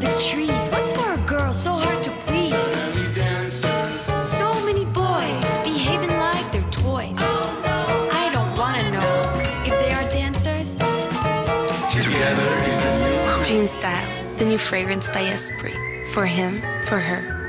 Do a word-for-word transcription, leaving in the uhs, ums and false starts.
The trees, what's for a girl so hard to please? So many dancers, so many boys behaving like they're toys. I don't wanna know if they are dancers. together is the new Jean Style, the new fragrance by Esprit. For him, for her.